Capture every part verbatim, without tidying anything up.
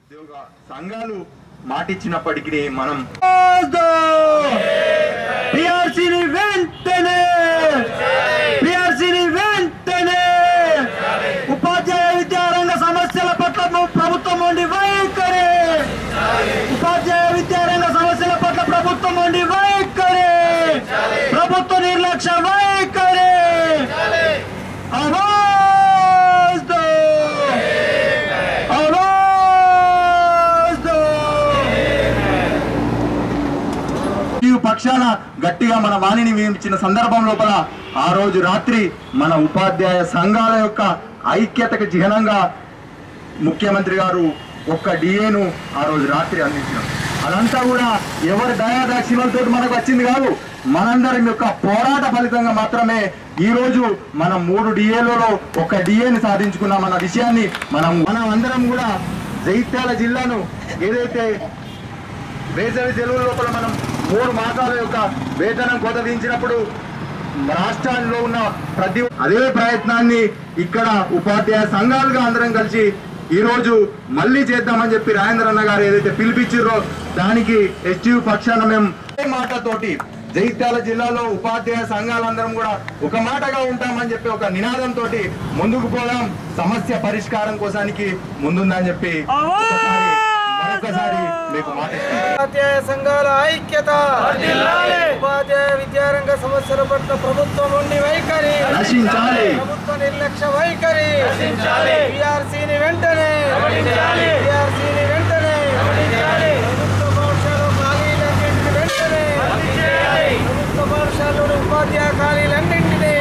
ఉద్యోగ సంఘాలు మాటిచ్చినప్పటికీ మనం పిఆర్సీని వెంటనే పిఆర్సీని వెంటనే ఉపాధ్యాయ విద్యారంగ సమస్యల పట్ల ప్రభుత్వం ఉండి వైఖరి ఉపాధ్యాయ విద్యారంగ సమస్యల పట్ల ప్రభుత్వం ఉండి వైఖరి ప్రభుత్వ నిర్లక్ష్య వైఖరి పక్షాన గట్టిగా మన వాణిని వినిపించిన సందర్భం లోపల ఆ రోజు రాత్రి మన ఉపాధ్యాయ సంఘాల యొక్క ఐక్యతకు చిహ్నంగా ముఖ్యమంత్రి గారు ఒక్క డిఏను ఆ రోజు రాత్రి అందించారు. అదంతా కూడా ఎవరి దయాదాక్షిణ్యాలతో మనకు వచ్చింది కాదు, మనందరం యొక్క పోరాట ఫలితంగా మాత్రమే ఈ రోజు మనం మూడు డిఏలలో ఒక డిఏని సాధించుకున్నామన్న విషయాన్ని మనం మనం అందరం కూడా జగిత్యాల జిల్లాను ఏదైతే వేసవి సెలవుల లోపల మనం మూడు మాసాల యొక్క వేతనం కోత విధించినప్పుడు రాష్ట్రాల్లో ఉన్న ప్రతి అదే ప్రయత్నాన్ని ఇక్కడ ఉపాధ్యాయ సంఘాలుగా అందరం కలిసి ఈ రోజు మళ్ళీ చేద్దామని చెప్పి రాజేంద్ర అన్న గారు ఏదైతే పిలిపించారో దానికి ఎస్టీ పక్షాన మేము మాటతోటి జగిత్యాల జిల్లాలో ఉపాధ్యాయ సంఘాలందరం కూడా ఒక మాటగా ఉంటామని చెప్పి ఒక నినాదంతో ముందుకు పోదాం, సమస్య పరిష్కారం కోసానికి ముందుందని చెప్పి మరొకసారి మీకు మాట ఉపాధ్యాయ సంఘాల ఐక్యత, ఉపాధ్యాయ విద్యారంగ సమస్యల పట్ల ప్రభుత్వం ఉండి వైఖరి నశించాలి, ప్రభుత్వ నిర్లక్ష్య వైఖరి పిఆర్సీని వెంటనే పిఆర్సీని వెంటనే ప్రభుత్వ పాఠశాల ఖాళీలన్నింటినీ వెంటనే ప్రభుత్వ పాఠశాలలో ఉపాధ్యాయ ఖాళీలన్నింటినీ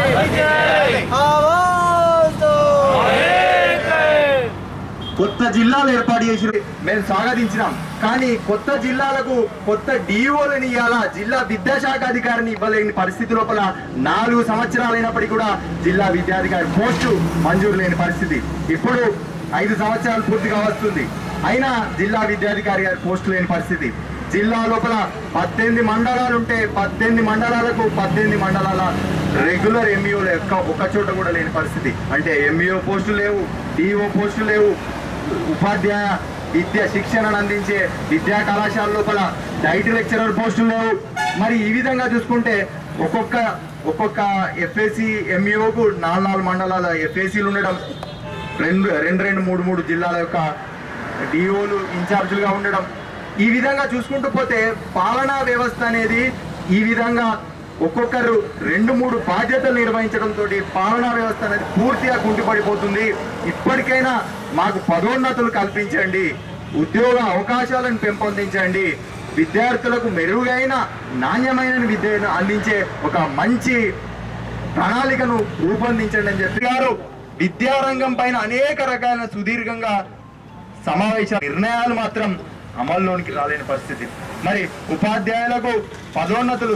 కొత్త జిల్లాలు ఏర్పాటు చేసి మేము స్వాగతించినాం. కానీ కొత్త జిల్లాలకు కొత్త డిఓలని ఇవ్వాలా, జిల్లా విద్యాశాఖ అధికారిని ఇవ్వలేని పరిస్థితి లోపల నాలుగు సంవత్సరాలు అయినప్పటికీ కూడా జిల్లా విద్యాధికారి పోస్టు మంజూరు లేని పరిస్థితి. ఇప్పుడు ఐదు సంవత్సరాలు పూర్తిగా వస్తుంది, అయినా జిల్లా విద్యాధికారి గారి పోస్టు లేని పరిస్థితి. జిల్లా లోపల పద్దెనిమిది మండలాలు ఉంటే పద్దెనిమిది మండలాలకు పద్దెనిమిది మండలాల రెగ్యులర్ ఎంఈఓలు ఒక్క చోట కూడా లేని పరిస్థితి. అంటే ఎంఈఓ పోస్టులు లేవు, డిఓ పోస్టులు లేవు, ఉపాధ్యాయ విద్య శిక్షణను అందించే విద్యా కళాశాల లోపల డైట్ లెక్చరర్ పోస్టులు లేవు. మరి ఈ విధంగా చూసుకుంటే ఒక్కొక్క ఒక్కొక్క ఎఫ్ఏసి ఎంఈఓకు నాలుగు నాలుగు మండలాల ఎఫ్ఏసీలు ఉండడం, రెండు రెండు రెండు మూడు మూడు జిల్లాల యొక్క డిఓలు ఇన్ఛార్జులుగా ఉండడం, ఈ విధంగా చూసుకుంటూ పోతే పాలనా వ్యవస్థ అనేది ఈ విధంగా ఒక్కొక్కరు రెండు మూడు బాధ్యతలు నిర్వహించడంతో పాలనా వ్యవస్థ అనేది పూర్తిగా కుంటిపడిపోతుంది. ఇప్పటికైనా మాకు పదోన్నతులు కల్పించండి, ఉద్యోగ అవకాశాలను పెంపొందించండి, విద్యార్థులకు మెరుగైన నాణ్యమైన విద్యను అందించే ఒక మంచి ప్రణాళికను రూపొందించండి అని చెప్పి గారు విద్యారంగం పైన అనేక రకాల సుదీర్ఘంగా సమావేశ నిర్ణయాలు మాత్రం అమల్లోనికి రాలేని పరిస్థితి. మరి ఉపాధ్యాయులకు పదోన్నతులు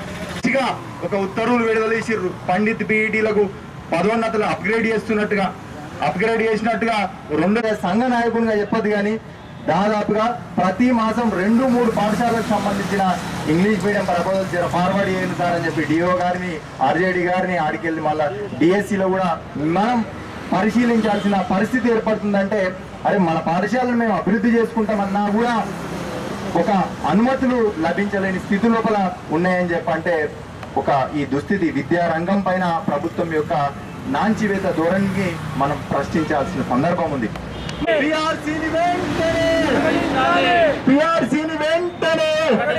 ఒక ఉత్తర్వులు విడుదల చేసిర్రు, పండిత్ పీఈటీలకు పదోన్నతులు అప్గ్రేడ్ చేస్తున్నట్టుగా అప్గ్రేడ్ చేసినట్టుగా రెండు సంఘ నాయకునిగా చెప్పదు కానీ దాదాపుగా ప్రతి మాసం రెండు మూడు పాఠశాలకు సంబంధించిన ఇంగ్లీష్ మీడియం ప్రపోజల్స్ ఫార్వర్డ్ చేయండి సార్ అని చెప్పి డిఓ గారిని ఆర్జేడి గారిని ఆడికెళ్ళి మళ్ళీ డిఎస్సిలో కూడా మనం పరిశీలించాల్సిన పరిస్థితి ఏర్పడుతుందంటే అరే మన పాఠశాలను మేము అభివృద్ధి చేసుకుంటామన్నా కూడా ఒక అనుమతులు లభించలేని స్థితి లోపల ఉన్నాయని చెప్పంటే ఒక ఈ దుస్థితి విద్యారంగం పైన ప్రభుత్వం యొక్క నాంచివేత ధోరణిని మనం ప్రశ్నించాల్సిన సందర్భం ఉంది. పిఆర్సీని వెంటనే పిఆర్సీని వెంటనే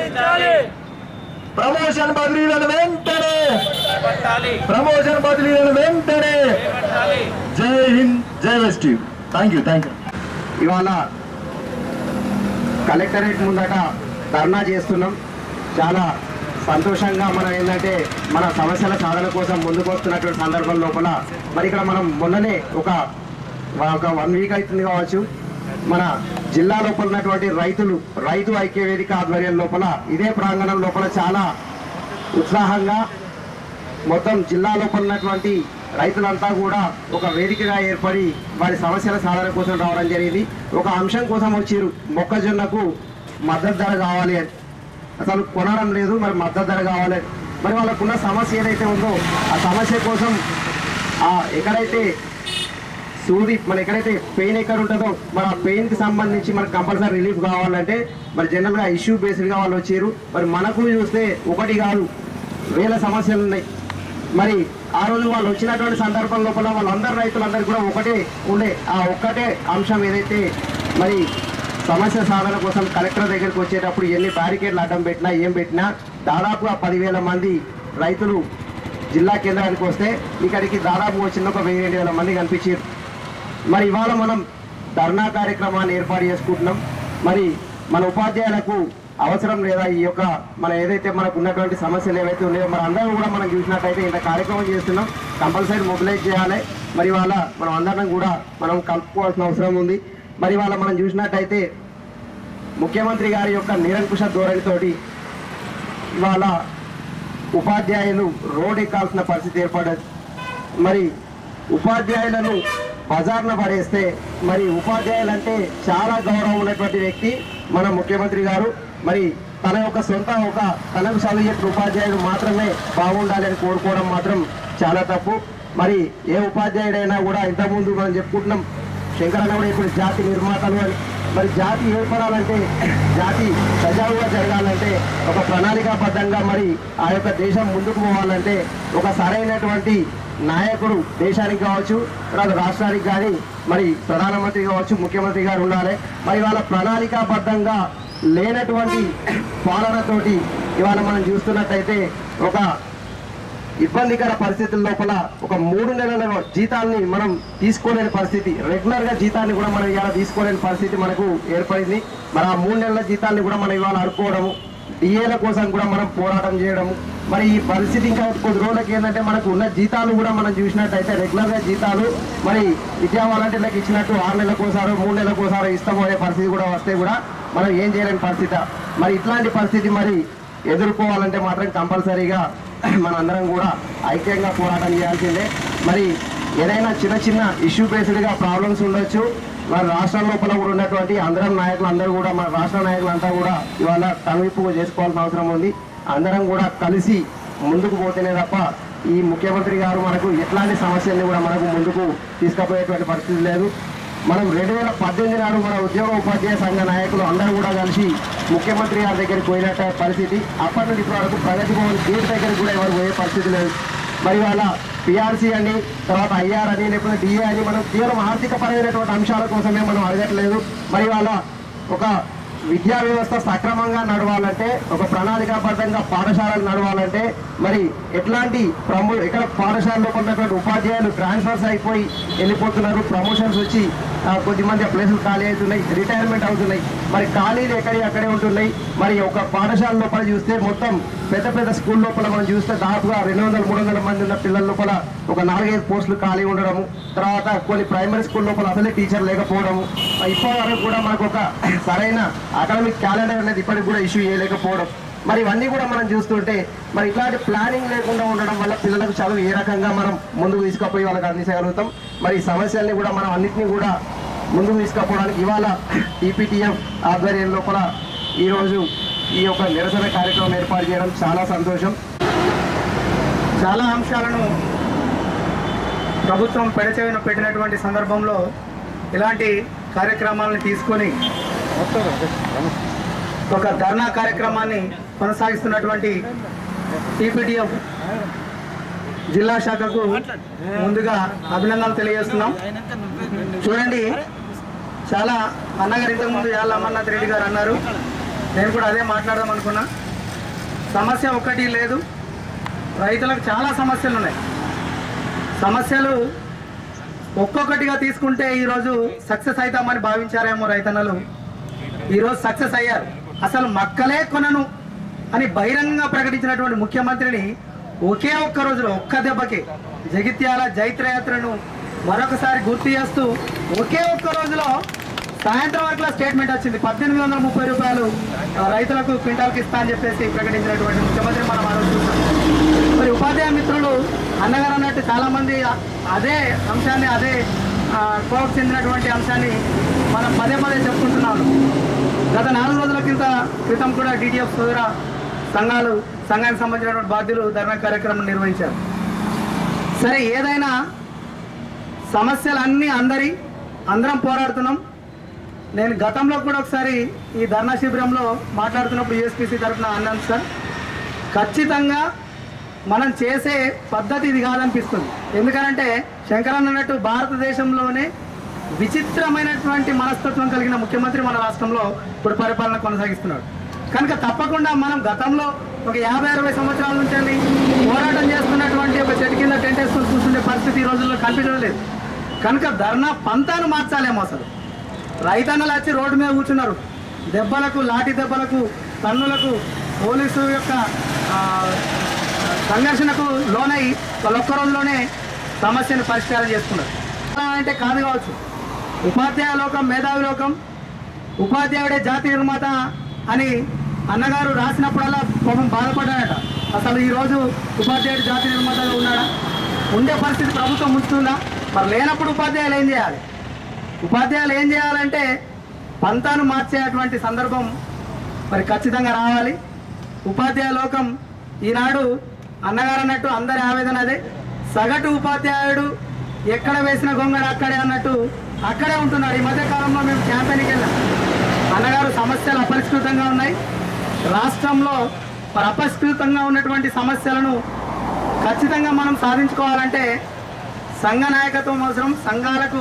ప్రమోషన్ బదిలీలను వెంటనే ప్రమోషన్ బదిలీలను వెంటనే జై హింద్, జై వెస్ట్. Thank you thank you. ఇవాళ కలెక్టరేట్ ముందట ధర్నా చేస్తున్నాం. చాలా సంతోషంగా మనం ఏంటంటే మన సమస్యల సాధన కోసం ముందుకు వస్తున్నటువంటి సందర్భం లోపల మరి ఇక్కడ మనం మొన్ననే ఒక ఒక వన్ వీక్ అవుతుంది కావచ్చు, మన జిల్లా లోపల ఉన్నటువంటి రైతులు రైతు ఐక్య వేదిక ఆధ్వర్యం లోపల ఇదే ప్రాంగణం లోపల చాలా ఉత్సాహంగా మొత్తం జిల్లా లోపల ఉన్నటువంటి రైతులంతా కూడా ఒక వేదికగా ఏర్పడి వారి సమస్యల సాధన కోసం రావడం జరిగింది. ఒక అంశం కోసం వచ్చారు, మొక్కజొన్నకు మద్దతు ధర కావాలి అని. అసలు కొనడం లేదు, మరి మద్దతు ధర కావాలి. మరి వాళ్ళకున్న సమస్య ఏదైతే ఉందో ఆ సమస్య కోసం ఎక్కడైతే సూది మన ఎక్కడైతే పెయిన్ ఎక్కడ ఉంటుందో మరి ఆ పెయిన్కి సంబంధించి మనకు కంపల్సరీ రిలీఫ్ కావాలంటే మరి జనరల్గా ఇష్యూ బేస్డ్గా వాళ్ళు వచ్చారు. మరి మనకు చూస్తే ఒకటి కాదు వేల సమస్యలు ఉన్నాయి. మరి ఆ రోజు వాళ్ళు వచ్చినటువంటి సందర్భం లోపల వాళ్ళందరు రైతులందరూ కూడా ఒకటే ఉండే ఆ ఒక్కటే అంశం ఏదైతే మరి సమస్య సాధన కోసం కలెక్టర్ దగ్గరికి వచ్చేటప్పుడు ఎన్ని బ్యారికేడ్లు అడ్డం పెట్టినా ఏం పెట్టినా దాదాపుగా పదివేల మంది రైతులు జిల్లా కేంద్రానికి వస్తే ఇక్కడికి దాదాపు వచ్చిన ఒక వెయ్యి రెండు వేల మంది కనిపించారు. మరి ఇవాళ మనం ధర్నా కార్యక్రమాన్ని ఏర్పాటు చేసుకుంటున్నాం. మరి మన ఉపాధ్యాయులకు అవసరం లేదా ఈ యొక్క మన ఏదైతే మనకు ఉన్నటువంటి సమస్యలు ఏవైతే ఉన్నాయో మరి అందరం కూడా మనం చూసినట్టయితే ఇంత కార్యక్రమం చేస్తున్నాం, కంపల్సరీ మొబిలైజ్ చేయాలి. మరి వాళ్ళ మనం అందరం కూడా మనం కలుపుకోవాల్సిన అవసరం ఉంది. మరి వాళ్ళ మనం చూసినట్టయితే ముఖ్యమంత్రి గారి యొక్క నిరంకుశ ధోరణితోటి ఇవాళ ఉపాధ్యాయులు రోడ్ ఎక్కాల్సిన పరిస్థితి ఏర్పడదు. మరి ఉపాధ్యాయులను బజార్న పడేస్తే మరి ఉపాధ్యాయులు అంటే చాలా గౌరవం ఉన్నటువంటి వ్యక్తి మన ముఖ్యమంత్రి గారు. మరి తన యొక్క సొంత ఒక తనకు చదివే ఉపాధ్యాయులు మాత్రమే బాగుండాలి అని కోరుకోవడం మాత్రం చాలా తప్పు. మరి ఏ ఉపాధ్యాయుడైనా కూడా ఇంతకుముందు మనం చెప్పుకుంటున్నాం శంకరన్న కూడా ఇప్పుడు జాతి నిర్మాతలు అని. మరి జాతి ఏర్పడాలంటే జాతి సజావుగా జరగాలంటే ఒక ప్రణాళికాబద్ధంగా మరి ఆ యొక్క దేశం ముందుకు పోవాలంటే ఒక సరైనటువంటి నాయకుడు దేశానికి కావచ్చు తర్వాత రాష్ట్రానికి కానీ మరి ప్రధానమంత్రి కావచ్చు ముఖ్యమంత్రి గారు ఉండాలి. మరి వాళ్ళ ప్రణాళికాబద్ధంగా లేనటువంటి పాలనతోటి ఇవాళ మనం చూస్తున్నట్టయితే ఒక ఇబ్బందికర పరిస్థితుల లోపల ఒక మూడు నెలల జీతాల్ని మనం తీసుకోలేని పరిస్థితి, రెగ్యులర్గా జీతాన్ని కూడా మనం ఇవాళ తీసుకోలేని పరిస్థితి మనకు ఏర్పడింది. మరి ఆ మూడు నెలల జీతాన్ని కూడా మనం ఇవాళ అడుకోవడము, డిఏల కోసం కూడా మనం పోరాటం చేయడము. మరి ఈ పరిస్థితి ఇంకా కొద్ది రోజులకి ఏంటంటే మనకు ఉన్న జీతాలు కూడా మనం చూసినట్టయితే రెగ్యులర్గా జీతాలు మరి విద్యా వాలంటీర్లకు ఇచ్చినట్టు ఆరు నెలలకోసారో మూడు నెలలకోసారో ఇస్తాము అనే పరిస్థితి కూడా వస్తే కూడా మనం ఏం చేయలేని పరిస్థితి. మరి ఇట్లాంటి పరిస్థితి మరి ఎదుర్కోవాలంటే మాత్రం కంపల్సరీగా మనందరం కూడా ఐక్యంగా పోరాటం చేయాల్సిందే. మరి ఏదైనా చిన్న చిన్న ఇష్యూ బేస్డ్గా ప్రాబ్లమ్స్ ఉండొచ్చు. మరి రాష్ట్రం లోపల కూడా ఉన్నటువంటి అందరం నాయకులు అందరూ కూడా మన రాష్ట్ర నాయకులంతా కూడా ఇవాళ తలవిప్పు చేసుకోవాల్సిన అవసరం ఉంది. అందరం కూడా కలిసి ముందుకు పోతేనే తప్ప ఈ ముఖ్యమంత్రి గారు మనకు ఎట్లాంటి సమస్యల్ని కూడా మనకు ముందుకు తీసుకుపోయేటువంటి పరిస్థితి లేదు. మనం రెండు వేల పద్దెనిమిది నాడు మన ఉద్యోగ ఉపాధ్యాయ సంఘ నాయకులు అందరూ కూడా కలిసి ముఖ్యమంత్రి గారి దగ్గరికి పోయినట్టు పరిస్థితి. అప్పటి నుండి ఇప్పటి వరకు ప్రగతి భవన్ గేట్ దగ్గరికి కూడా ఎవరు పోయే పరిస్థితి లేదు. మరి వాళ్ళ పిఆర్సీ అని తర్వాత ఐఆర్ అని లేకపోతే డిఏ అని మనం కేవలం ఆర్థిక పరమైనటువంటి అంశాల కోసమే మనం అడగట్లేదు. మరి వాళ్ళ ఒక విద్యా వ్యవస్థ సక్రమంగా నడవాలంటే ఒక ప్రణాళికాబద్ధంగా పాఠశాలలు నడవాలంటే మరి ఎట్లాంటి ప్రమో ఇక్కడ పాఠశాలలో ఉన్నటువంటి ఉపాధ్యాయులు ట్రాన్స్ఫర్స్ అయిపోయి వెళ్ళిపోతున్నారు, ప్రమోషన్స్ వచ్చి కొద్దిమంది ప్లేసులు ఖాళీ అవుతున్నాయి, రిటైర్మెంట్ అవుతున్నాయి. మరి ఖాళీలు ఎక్కడి అక్కడే ఉంటున్నాయి. మరి ఒక పాఠశాల లోపల చూస్తే మొత్తం పెద్ద పెద్ద స్కూల్ లోపల మనం చూస్తే దాదాపుగా రెండు వందల మూడు వందల మంది ఉన్న పిల్లల లోపల ఒక నాలుగైదు పోస్టులు ఖాళీ ఉండడము, తర్వాత కొన్ని ప్రైమరీ స్కూల్ లోపల అసలే టీచర్ లేకపోవడము, ఇప్పటి వరకు కూడా మనకు ఒక సరైన అకాడమిక్ క్యాలెండర్ అనేది ఇప్పటికి కూడా ఇష్యూ చేయలేకపోవడం. మరి ఇవన్నీ కూడా మనం చూస్తుంటే మరి ఇట్లాంటి ప్లానింగ్ లేకుండా ఉండడం వల్ల పిల్లలకు చదువు ఏ రకంగా మనం ముందుకు తీసుకుపోయి వాళ్ళకి అందించగలుగుతాం. మరి ఈ సమస్యల్ని కూడా మనం అన్నింటినీ కూడా ముందుకు తీసుకుపోవడానికి ఇవాళ ఈపీటీఎఫ్ ఆధ్వర్యం లోపల ఈరోజు ఈ యొక్క నిరసన కార్యక్రమం ఏర్పాటు చేయడం చాలా సంతోషం. చాలా అంశాలను ప్రభుత్వం పెడచెవిన పెట్టినటువంటి సందర్భంలో ఇలాంటి కార్యక్రమాలను తీసుకొని ఒక ధర్నా కార్యక్రమాన్ని కొనసాగిస్తున్నటువంటి టీపీటీఎఫ్ జిల్లా శాఖకు ముందుగా అభినందనలు తెలియజేస్తున్నాం. చూడండి, చాలా అన్నగారు ఇంతకుముందు యాళ్ళ అమర్నాథ్ రెడ్డి గారు అన్నారు, నేను కూడా అదే మాట్లాడదాం అనుకున్నా. సమస్య ఒక్కటి లేదు, రైతులకు చాలా సమస్యలు ఉన్నాయి. సమస్యలు ఒక్కొక్కటిగా తీసుకుంటే ఈరోజు సక్సెస్ అవుతామని భావించారేమో రైతన్నలు, ఈరోజు సక్సెస్ అయ్యారు. అసలు మక్కలే కొనను అని బహిరంగంగా ప్రకటించినటువంటి ముఖ్యమంత్రిని ఒకే ఒక్క రోజులో ఒక్క దెబ్బకి జగిత్యాల జైత్రయాత్రను మరొకసారి గుర్తు చేస్తూ ఒకే ఒక్క రోజులో సాయంత్రం వరకు స్టేట్మెంట్ వచ్చింది, పద్దెనిమిది వందల ముప్పై రూపాయలు రైతులకు క్వింటాల్కి ఇస్తా అని చెప్పేసి ప్రకటించినటువంటి ముఖ్యమంత్రి మనం ఆలోచిస్తాం. మరి ఉపాధ్యాయ మిత్రులు అన్నగారు అన్నట్టు చాలామంది అదే అంశాన్ని అదే కోర్టు చెందినటువంటి అంశాన్ని మనం పదే పదే చెప్పుకుంటున్నాము. గత నాలుగు రోజుల క్రిత క్రితం కూడా డీటీఎఫ్ సోదర సంఘాలు సంఘానికి సంబంధించినటువంటి బాధ్యులు ధర్నా కార్యక్రమం నిర్వహించారు. సరే, ఏదైనా సమస్యలన్నీ అందరి అందరం పోరాడుతున్నాం. నేను గతంలో కూడా ఒకసారి ఈ ధర్నా శిబిరంలో మాట్లాడుతున్నప్పుడు యూఎస్పీసీ తరఫున అన్నాను సార్, ఖచ్చితంగా మనం చేసే పద్ధతి ఇది కాదనిపిస్తుంది. ఎందుకంటే శంకరన్న అన్నట్టు భారతదేశంలోనే విచిత్రమైనటువంటి మనస్తత్వం కలిగిన ముఖ్యమంత్రి మన రాష్ట్రంలో ఇప్పుడు పరిపాలన కొనసాగిస్తున్నాడు. కనుక తప్పకుండా మనం గతంలో ఒక యాభై అరవై సంవత్సరాల నుంచి పోరాటం చేస్తున్నటువంటి ఒక చెట్టు కింద టెంట్ వేసుకొని కూర్చుండే పరిస్థితి ఈ రోజుల్లో కనిపించడం లేదు. కనుక ధర్నా పంతాను మార్చాలేమో. అసలు రైతన్నలు వచ్చి రోడ్డు మీద కూర్చున్నారు, దెబ్బలకు లాఠీ దెబ్బలకు తన్నులకు పోలీసు యొక్క సంఘర్షణకు లోనై వాళ్ళు ఒక్క రోజులోనే సమస్యను పరిష్కారం చేసుకున్నారు. అంటే కాదు కావచ్చు, ఉపాధ్యాయ లోకం మేధావి లోకం, ఉపాధ్యాయుడే జాతి నిర్మాత అని అన్నగారు రాసినప్పుడల్లా పాపం బాధపడ్డాడట. అసలు ఈరోజు ఉపాధ్యాయుడు జాతి నిర్మాతగా ఉన్నాడా? ఉండే పరిస్థితి ప్రభుత్వం ఉంచుతుందా? మరి లేనప్పుడు ఉపాధ్యాయులు ఏం చేయాలి? ఉపాధ్యాయులు ఏం చేయాలంటే పంతాను మార్చేటువంటి సందర్భం మరి ఖచ్చితంగా రావాలి. ఉపాధ్యాయ లోకం ఈనాడు అన్నగారు అన్నట్టు అందరి ఆవేదన అదే. సగటు ఉపాధ్యాయుడు ఎక్కడ వేసిన గొంగడ అక్కడే అన్నట్టు అక్కడే ఉంటున్నాడు. ఈ మధ్య కాలంలో మేము క్యాంపెయిన్కి వెళ్ళాం. అన్నగారు సమస్యలు అపరిష్కృతంగా ఉన్నాయి. రాష్ట్రంలో మరి అపరిష్కృతంగా ఉన్నటువంటి సమస్యలను ఖచ్చితంగా మనం సాధించుకోవాలంటే సంఘ నాయకత్వం అవసరం. సంఘాలకు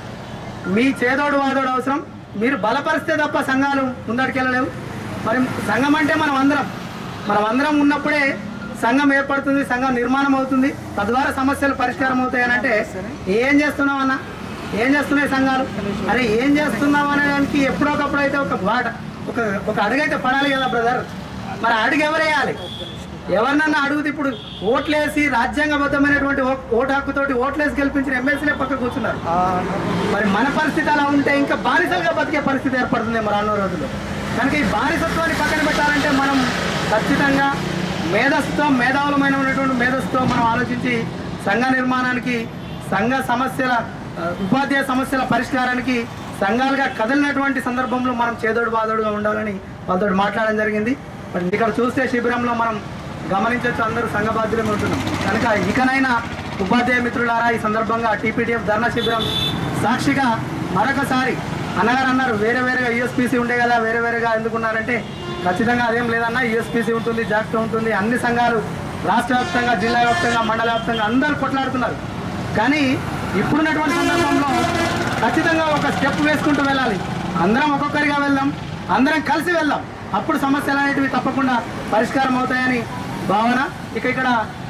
మీ చేదోడు వాదోడు అవసరం. మీరు బలపరిస్తే తప్ప సంఘాలు ముందడికెళ్ళలేవు. మరి సంఘం అంటే మనం అందరం మనం అందరం ఉన్నప్పుడే సంఘం ఏర్పడుతుంది, సంఘం నిర్మాణం అవుతుంది, తద్వారా సమస్యలు పరిష్కారం అవుతాయని. అంటే ఏం చేస్తున్నావు అన్న, ఏం చేస్తున్నాయి సంఘాలు? అరే ఏం చేస్తున్నావు అనేదానికి ఎప్పుడోకప్పుడు అయితే ఒక బాట ఒక ఒక అడుగైతే పడాలి కదా బ్రదర్. మరి అడుగు ఎవరేయాలి? ఎవరినన్నా అడుగుతూ ఇప్పుడు ఓట్లేసి రాజ్యాంగబద్ధమైనటువంటి ఓటు హక్కుతోటి ఓట్లేసి గెలిపించిన ఎమ్మెల్సీలే పక్క కూర్చున్నారు. మరి మన పరిస్థితి అలా ఉంటే ఇంకా బానిసలుగా బతికే పరిస్థితి ఏర్పడుతుంది మరి రానున్న రోజుల్లో. కనుక ఈ బానిసత్వాన్ని పక్కన పెట్టాలంటే మనం ఖచ్చితంగా మేధస్సుతో మేధావులమైన ఉన్నటువంటి మేధస్సుతో మనం ఆలోచించి సంఘ నిర్మాణానికి, సంఘ సమస్యల ఉపాధ్యాయ సమస్యల పరిష్కారానికి సంఘాలుగా కదిలినటువంటి సందర్భంలో మనం చేదోడు బాదోడుగా ఉండాలని వాళ్ళతో మాట్లాడడం జరిగింది. మరి ఇక్కడ చూస్తే శిబిరంలో మనం గమనించవచ్చు, అందరూ సంఘ బాధ్యులమే ఉంటున్నాం. కనుక ఇకనైనా ఉపాధ్యాయ మిత్రులారా, ఈ సందర్భంగా టీపీటీఎఫ్ ధర్నా శిబిరం సాక్షిగా మరొకసారి అన్నగారు అన్నారు వేరే వేరేగా యూఎస్పీసీ ఉండే కదా, వేరే వేరేగా ఎందుకున్నారంటే ఖచ్చితంగా అదేం లేదన్నా. యూఎస్పీసీ ఉంటుంది, జాక్టో ఉంటుంది, అన్ని సంఘాలు రాష్ట్ర వ్యాప్తంగా, జిల్లా వ్యాప్తంగా, మండల వ్యాప్తంగా అందరూ కొట్లాడుతున్నారు. కానీ ఇప్పుడున్నటువంటి సందర్భంలో ఖచ్చితంగా ఒక స్టెప్ వేసుకుంటూ వెళ్ళాలి. అందరం ఒక్కొక్కరిగా వెళ్దాం, అందరం కలిసి వెళ్దాం. అప్పుడు సమస్యలు అనేటివి తప్పకుండా పరిష్కారం అవుతాయని భావన. ఇక ఇక్కడ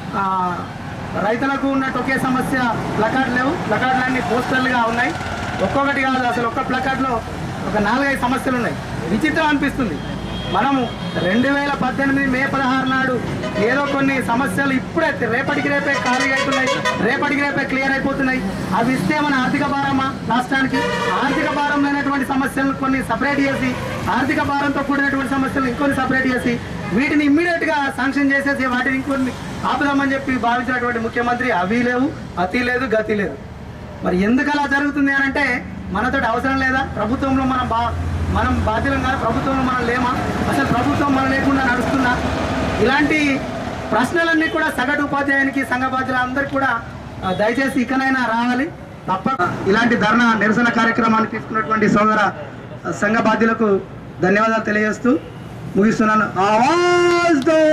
రైతులకు ఉన్నట్టు ఒకే సమస్య ప్లకార్డు లేవు, ప్లకార్డులన్నీ పోస్టర్లుగా ఉన్నాయి. ఒక్కొక్కటి కాదు, అసలు ఒక్క ప్లకార్డులో ఒక నాలుగైదు సమస్యలు ఉన్నాయి. విచిత్రం అనిపిస్తుంది. మనము రెండు వేల పద్దెనిమిది మే పదహారు నాడు ఏదో కొన్ని సమస్యలు ఇప్పుడే రేపటికి రేపే ఖాళీ అవుతున్నాయి, రేపటికి రేపే క్లియర్ అయిపోతున్నాయి. అవి ఇస్తే మన ఆర్థిక భారమా రాష్ట్రానికి? ఆర్థిక భారం లేనటువంటి సమస్యలను కొన్ని సపరేట్ చేసి, ఆర్థిక భారంతో కూడినటువంటి సమస్యలు ఇంకొన్ని సపరేట్ చేసి వీటిని ఇమ్మీడియట్గా శాంక్షన్ చేసేసి వాటిని ఇంకొన్ని ఆపుదామని చెప్పి భావించినటువంటి ముఖ్యమంత్రి అవి లేవు, అతి లేదు, గతి లేదు. మరి ఎందుకు అలా జరుగుతుంది అని అంటే మనతోటి అవసరం లేదా? ప్రభుత్వంలో మనం బా మనం బాధ్యులం కాదు, ప్రభుత్వంలో మనం లేమా? అసలు ప్రభుత్వం మనం లేకుండా నడుస్తుందా? ఇలాంటి ప్రశ్నలన్నీ కూడా సగటు ఉపాధ్యాయునికి, సంఘ బాధ్యులందరికీ కూడా దయచేసి ఇకనైనా రావాలి. తప్పక ఇలాంటి ధర్నా నిరసన కార్యక్రమాన్ని తీసుకున్నటువంటి సోదర సంఘ బాధ్యులకు ధన్యవాదాలు తెలియజేస్తూ ముగిస్తున్నాను. ఆవాజ్ దో,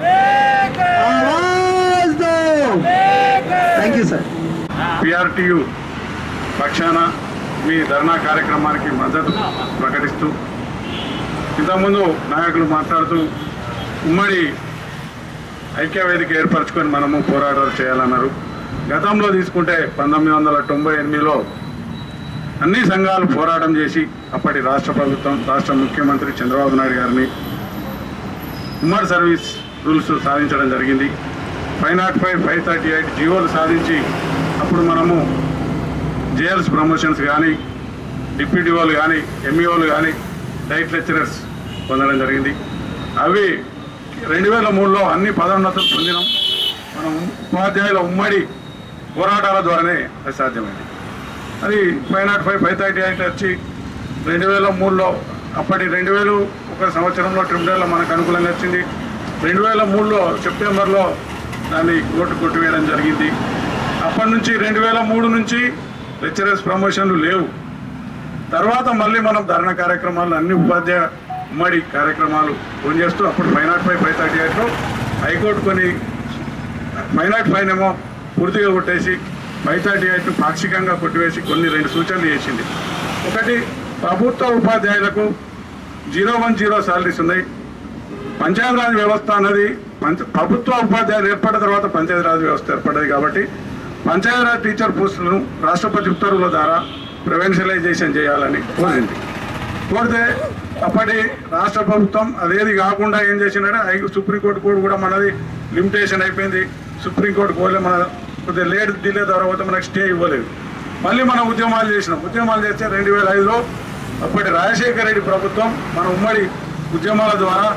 ఆవాజ్ దో. Thank you sir. పిఆర్టీయు పక్షాన మీ ధర్నా కార్యక్రమానికి మద్దతు ప్రకటిస్తూ ఇంతకుముందు నాయకులు మాట్లాడుతూ ఉమ్మడి ఐక్యవేదిక ఏర్పరచుకొని మనము పోరాటాలు చేయాలన్నారు. గతంలో తీసుకుంటే పంతొమ్మిది వందల తొంభై ఎనిమిదిలో అన్ని సంఘాలు పోరాటం చేసి అప్పటి రాష్ట్ర ప్రభుత్వం, రాష్ట్ర ముఖ్యమంత్రి చంద్రబాబు నాయుడు గారిని ఉమ్మడి సర్వీస్ రూల్స్ సాధించడం జరిగింది. Five nought five five thirty eight జీవోలు సాధించి అప్పుడు మనము జేఎల్స్ ప్రమోషన్స్ కానీ, డిప్యూటీఓలు కానీ, ఎంఈఓలు కానీ, డైట్ లెక్చరర్స్ పొందడం జరిగింది. అవి రెండు వేల మూడులో అన్ని పదోన్నతులు పొందినాం. మనం ఉపాధ్యాయుల ఉమ్మడి పోరాటాల ద్వారానే అది సాధ్యమైంది. అది five nought five five thirty eight వచ్చి రెండు వేల మూడులో అప్పటి రెండు వేలు ఒక సంవత్సరంలో ట్రిబ్యునల్లో మనకు అనుకూలంగా వచ్చింది. రెండు వేల మూడులో సెప్టెంబర్లో దాన్ని కోర్టు కొట్టివేయడం జరిగింది. అప్పటి నుంచి రెండు వేల మూడు నుంచి లెక్చరర్స్ ప్రమోషన్లు లేవు. తర్వాత మళ్ళీ మనం ధర్నా కార్యక్రమాలు అన్ని ఉపాధ్యాయ ఉమ్మడి కార్యక్రమాలు పనిచేస్తూ అప్పుడు five nought five five thirty ఎయిట్లో హైకోర్టు కొన్ని ఫైవ్ నాట్ ఫైవ్ ఏమో పూర్తిగా కొట్టేసి ఫైవ్ థర్టీ ఎయిట్ పాక్షికంగా కొట్టివేసి కొన్ని రెండు సూచనలు చేసింది. ఒకటి, ప్రభుత్వ ఉపాధ్యాయులకు జీరో వన్ జీరో శాలరీస్ ఉన్నాయి. పంచాయతీరాజ్ వ్యవస్థ అన్నది పంచ ప్రభుత్వ ఉపాధ్యాయులు ఏర్పడిన తర్వాత పంచాయతీరాజ్ వ్యవస్థ ఏర్పడ్డది కాబట్టి పంచాయతీరాజ్ టీచర్ పోస్టులను రాష్ట్రపతి ఉత్తర్వుల ద్వారా ప్రివెన్షనలైజేషన్ చేయాలని కోరింది. కోరితే అప్పటి రాష్ట్ర ప్రభుత్వం అదేది కాకుండా ఏం చేసిందంటే సుప్రీంకోర్టు కోర్టు కూడా మనది లిమిటేషన్ అయిపోయింది. సుప్రీంకోర్టు కోర్టు మన కొద్దిగా లేట్ డిలే ద్వారా పోతే మనకు స్టే ఇవ్వలేదు. మళ్ళీ మనం ఉద్యమాలు చేసినాం. ఉద్యమాలు చేస్తే రెండు వేల ఐదులో అప్పటి రాజశేఖర రెడ్డి ప్రభుత్వం మన ఉమ్మడి ఉద్యమాల ద్వారా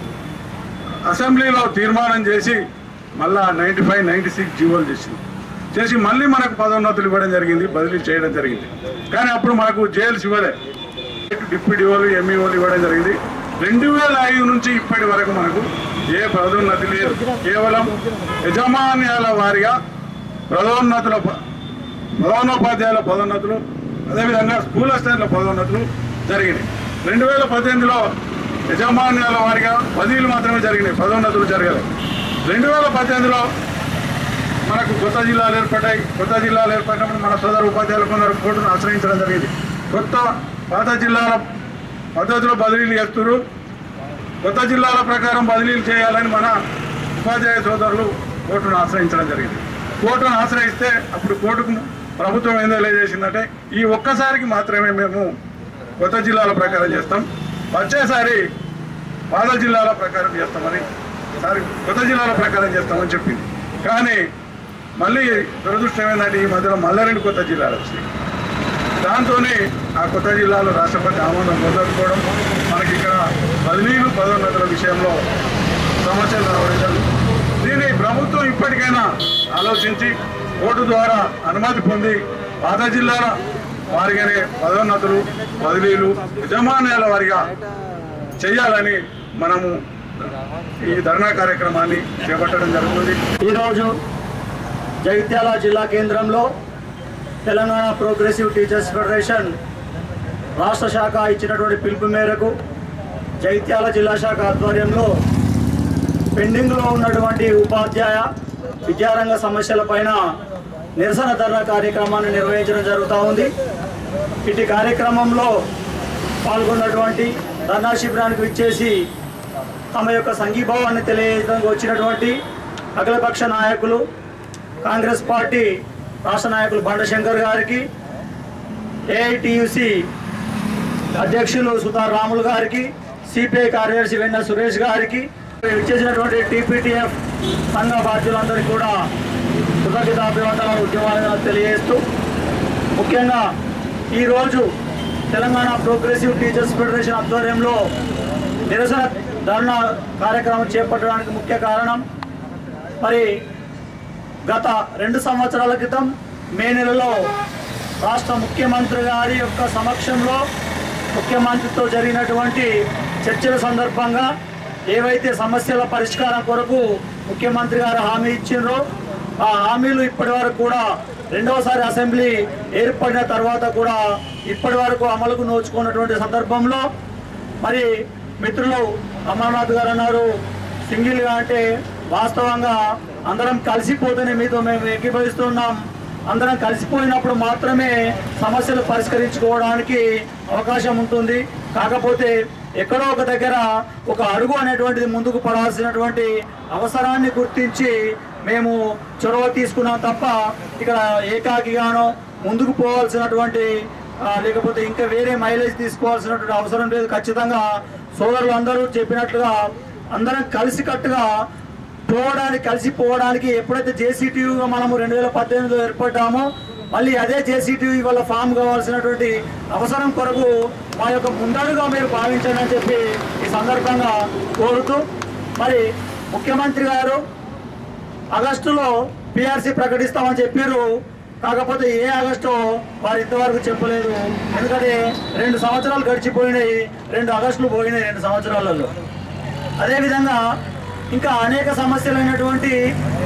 అసెంబ్లీలో తీర్మానం చేసి మళ్ళా నైంటీ ఫైవ్ నైంటీ సిక్స్ జీవోలు చేసింది. చేసి మళ్ళీ మనకు పదోన్నతులు ఇవ్వడం జరిగింది, బదిలీ చేయడం జరిగింది. కానీ అప్పుడు మనకు జైల్స్ ఇవ్వలే, డిప్యూటీఓలు ఎంఈఓలు ఇవ్వడం జరిగింది. రెండు వేల ఐదు నుంచి ఇప్పటి వరకు మనకు ఏ పదోన్నతి లేదు. కేవలం యజమాన్యాల వారిగా పదోన్నతుల ప్రధానోపాధ్యాయుల పదోన్నతులు, అదేవిధంగా స్కూల్ అసిస్టెంట్ల పదోన్నతులు జరిగినాయి. రెండు వేల పద్దెనిమిదిలో యజమాన్యాల వారిగా బదిలీలు మాత్రమే జరిగినాయి, పదోన్నతులు జరగలేదు. రెండు వేల పద్దెనిమిదిలో మనకు కొత్త జిల్లాలు ఏర్పడ్డాయి. కొత్త జిల్లాలు ఏర్పడినప్పుడు మన సోదరు ఉపాధ్యాయులు కొందరు కోర్టును ఆశ్రయించడం జరిగింది. కొత్త పాత జిల్లాల పద్ధతిలో బదిలీలు చేస్తున్నారు. కొత్త జిల్లాల ప్రకారం బదిలీలు చేయాలని మన ఉపాధ్యాయ సోదరులు కోర్టును ఆశ్రయించడం జరిగింది. కోర్టును ఆశ్రయిస్తే అప్పుడు కోర్టుకు ప్రభుత్వం ఏం తెలియజేసిందంటే ఈ ఒక్కసారికి మాత్రమే మేము కొత్త జిల్లాల ప్రకారం చేస్తాం, వచ్చేసారి పాత జిల్లాల ప్రకారం చేస్తామని సారి కొత్త జిల్లాల ప్రకారం చేస్తామని చెప్పింది. కానీ మళ్ళీ దురదృష్టం ఏంటంటే ఈ మధ్యలో మళ్ళీ రెండు కొత్త జిల్లాలు వచ్చినాయి. దాంతోనే ఆ కొత్త జిల్లాలో రాష్ట్రపతి ఆమోదం పొందకపోవడం, మనకి ఇక్కడ బదిలీలు పదోన్నతుల విషయంలో సమస్యలు రావడం. దీన్ని ప్రభుత్వం ఇప్పటికైనా ఆలోచించి కోర్టు ద్వారా అనుమతి పొంది పాత జిల్లాల వారిగానే పదోన్నతులు బదిలీలు యజమాన్యాల వారిగా చేయాలని మనము ఈ ధర్నా కార్యక్రమాన్ని చేపట్టడం జరుగుతుంది. ఈరోజు జగిత్యాల జిల్లా కేంద్రంలో తెలంగాణ ప్రోగ్రెసివ్ టీచర్స్ ఫెడరేషన్ రాష్ట్ర శాఖ ఇచ్చినటువంటి పిలుపు మేరకు జగిత్యాల జిల్లా శాఖ ఆధ్వర్యంలో పెండింగ్లో ఉన్నటువంటి ఉపాధ్యాయ విద్యారంగ సమస్యలపైన నిరసన ధర్నా కార్యక్రమాన్ని నిర్వహించడం జరుగుతూ ఉంది. ఇటు కార్యక్రమంలో పాల్గొన్నటువంటి ధర్నా శిబిరానికి విచ్చేసి తమ యొక్క సంఘీభావాన్ని తెలియజేయడానికి వచ్చినటువంటి అఖిలపక్ష నాయకులు కాంగ్రెస్ పార్టీ రాష్ట్ర నాయకులు బండశంకర్ గారికి, ఏఐటియుసి అధ్యక్షులు సుతార్ రాములు గారికి, సిపిఐ కార్యదర్శి వెన్న సురేష్ గారికి, విచ్చేసినటువంటి టీపీటీఎఫ్ సంఘ బాధ్యులందరికీ కూడా కృతజ్ఞతాభివందనాలు ఉద్యమాలను తెలియజేస్తూ, ముఖ్యంగా ఈరోజు తెలంగాణ ప్రోగ్రెసివ్ టీచర్స్ ఫెడరేషన్ ఆధ్వర్యంలో నిరసన ధర్నా కార్యక్రమం చేపట్టడానికి ముఖ్య కారణం, మరి గత రెండు సంవత్సరాల క్రితం మే నెలలో రాష్ట్ర ముఖ్యమంత్రి గారి యొక్క సమక్షంలో ముఖ్యమంత్రితో జరిగినటువంటి చర్చల సందర్భంగా ఏవైతే సమస్యల పరిష్కారం కొరకు ముఖ్యమంత్రి గారు హామీ ఇచ్చిండ్రో ఆ హామీలు ఇప్పటి వరకు కూడా రెండవసారి అసెంబ్లీ ఏర్పడిన తర్వాత కూడా ఇప్పటి వరకు అమలుకు నోచుకున్నటువంటి సందర్భంలో మరి మిత్రులు అమర్నాథ్ గారు అన్నారు సింగిల్గా అంటే వాస్తవంగా అందరం కలిసిపోతేనే మీతో మేము ఏకీభవిస్తున్నాం. అందరం కలిసిపోయినప్పుడు మాత్రమే సమస్యలు పరిష్కరించుకోవడానికి అవకాశం ఉంటుంది. కాకపోతే ఎక్కడో ఒక దగ్గర ఒక అడుగు అనేటువంటిది ముందుకు పడాల్సినటువంటి అవసరాన్ని గుర్తించి మేము చొరవ తీసుకున్నాం తప్ప ఇక్కడ ఏకాకిగానో ముందుకు పోవాల్సినటువంటి లేకపోతే ఇంకా వేరే మైలేజ్ తీసుకోవాల్సినటువంటి అవసరం లేదు. ఖచ్చితంగా సోదరులు అందరూ చెప్పినట్లుగా అందరం కలిసికట్టుగా పోవడానికి కలిసిపోవడానికి ఎప్పుడైతే జేసీటీయూగా మనము రెండు వేల పద్దెనిమిదిలో ఏర్పడ్డామో మళ్ళీ అదే జేసీటీయూ వల్ల ఫామ్ కావాల్సినటువంటి అవసరం కొరకు మా యొక్క ముందడుగా మీరు భావించండి అని చెప్పి ఈ సందర్భంగా కోరుతూ, మరి ముఖ్యమంత్రి గారు ఆగస్టులో పిఆర్సీ ప్రకటిస్తామని చెప్పారు. కాకపోతే ఏ ఆగస్టు వారు ఇంతవరకు చెప్పలేదు. ఎందుకంటే రెండు సంవత్సరాలు గడిచిపోయినాయి, రెండు ఆగస్టులు పోయినాయి రెండు సంవత్సరాలలో. అదేవిధంగా ఇంకా అనేక సమస్యలైనటువంటి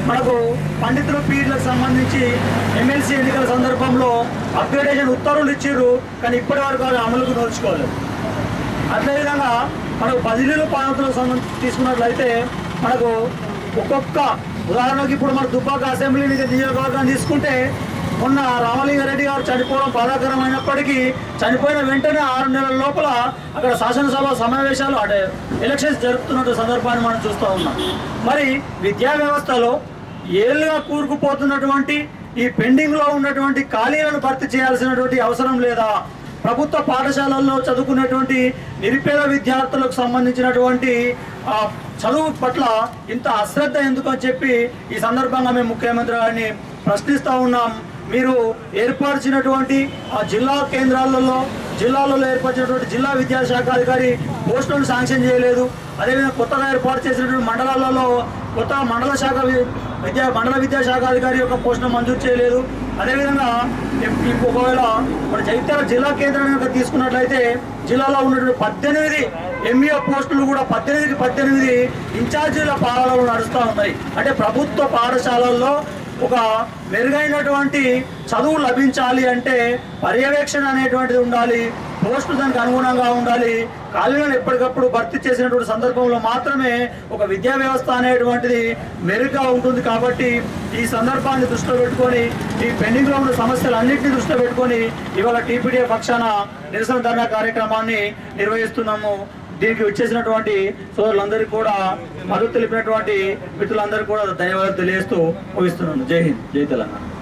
మనకు పండితుల పీరియడ్లకు సంబంధించి ఎమ్మెల్సీ ఎన్నికల సందర్భంలో అప్గ్రేడేషన్ ఉత్తర్వులు ఇచ్చారు, కానీ ఇప్పటి వరకు అది అమలుకు నోచుకోలేదు. అదేవిధంగా మనకు బదిలీలు పాలనలకు సంబంధించి తీసుకున్నట్లయితే మనకు ఒక్కొక్క ఉదాహరణకి ఇప్పుడు మన దుబ్బాక అసెంబ్లీ నియోజకవర్గాన్ని తీసుకుంటే మొన్న రామలింగారెడ్డి గారు చనిపోవడం బాధాకరమైనప్పటికీ చనిపోయిన వెంటనే ఆరు నెలల లోపల అక్కడ శాసనసభ సమావేశాలు అంటే ఎలక్షన్స్ జరుపుతున్న సందర్భాన్ని మనం చూస్తూ ఉన్నాం. మరి విద్యా వ్యవస్థలో ఏళ్ళుగా కూరుకుపోతున్నటువంటి ఈ పెండింగ్లో ఉన్నటువంటి ఖాళీలను భర్తీ చేయాల్సినటువంటి అవసరం లేదా? ప్రభుత్వ పాఠశాలల్లో చదువుకునేటువంటి నిరుపేద విద్యార్థులకు సంబంధించినటువంటి చదువు పట్ల ఇంత అశ్రద్ధ ఎందుకు అని చెప్పి ఈ సందర్భంగా మేము ముఖ్యమంత్రి గారిని ప్రశ్నిస్తూ ఉన్నాం. మీరు ఏర్పరిచినటువంటి ఆ జిల్లా కేంద్రాలలో జిల్లాలలో ఏర్పరిచినటువంటి జిల్లా విద్యాశాఖ అధికారి పోస్టులను శాంక్షన్ చేయలేదు. అదేవిధంగా కొత్తగా ఏర్పాటు చేసినటువంటి మండలాలలో కొత్త మండల శాఖ విద్యా మండల విద్యాశాఖ అధికారి యొక్క పోస్టును మంజూరు చేయలేదు. అదేవిధంగా ఒకవేళ మన జగిత్యాల జిల్లా కేంద్రాన్ని కనుక తీసుకున్నట్లయితే జిల్లాలో ఉన్నటువంటి పద్దెనిమిది ఎంఈఓ పోస్టులు కూడా పద్దెనిమిదికి పద్దెనిమిది ఇన్ఛార్జీల పాలనలు నడుస్తూ ఉన్నాయి. అంటే ప్రభుత్వ పాఠశాలల్లో ఒక మెరుగైనటువంటి చదువు లభించాలి అంటే పర్యవేక్షణ అనేటువంటిది ఉండాలి, పోస్టులు దానికి అనుగుణంగా ఉండాలి. ఖాళీలను ఎప్పటికప్పుడు భర్తీ చేసినటువంటి సందర్భంలో మాత్రమే ఒక విద్యా వ్యవస్థ అనేటువంటిది మెరుగ్గా ఉంటుంది. కాబట్టి ఈ సందర్భాన్ని దృష్టిలో పెట్టుకొని ఈ పెండింగ్లో ఉన్న సమస్యలన్నింటినీ దృష్టిలో పెట్టుకొని ఇవాళ టీపీడీఏ పక్షాన నిరసన ధర్నా కార్యక్రమాన్ని నిర్వహిస్తున్నాము. దీనికి వచ్చేసినటువంటి సోదరులందరికీ కూడా మద్దతు తెలిపినటువంటి మిత్రులందరికీ కూడా ధన్యవాదాలు తెలియజేస్తూ ముగిస్తున్నాను. జై హింద్, జై తెలంగాణ.